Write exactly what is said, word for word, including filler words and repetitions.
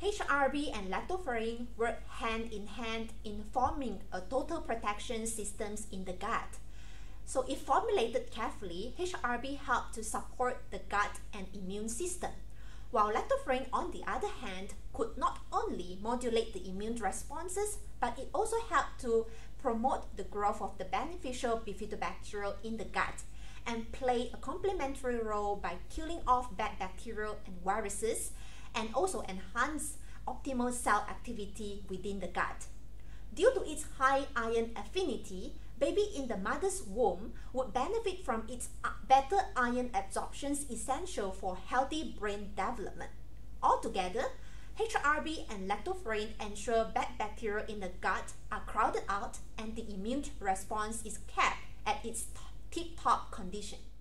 H R B and lactoferrin work hand in hand in forming a total protection systems in the gut. So if formulated carefully, H R B helps to support the gut and immune system, while lactoferrin, on the other hand, could not only modulate the immune responses, but it also helped to promote the growth of the beneficial bifidobacterial in the gut and play a complementary role by killing off bad bacteria and viruses, and also enhance optimal cell activity within the gut. Due to its high iron affinity, baby in the mother's womb would benefit from its better iron absorptions essential for healthy brain development. Altogether, H R B and lactoferrin ensure bad bacteria in the gut are crowded out and the immune response is kept at its tip-top condition.